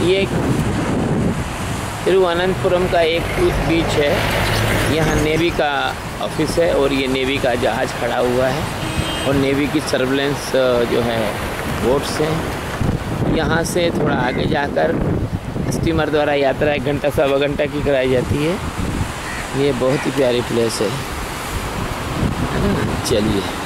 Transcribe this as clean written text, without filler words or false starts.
ये तिरुवनंतपुरम का एक क्रूज बीच है। यहाँ नेवी का ऑफिस है और ये नेवी का जहाज़ खड़ा हुआ है और नेवी की सर्वेलेंस जो है बोट्स हैं। यहाँ से थोड़ा आगे जाकर स्टीमर द्वारा यात्रा 1 घंटा सवा घंटा की कराई जाती है। ये बहुत ही प्यारी प्लेस है। चलिए।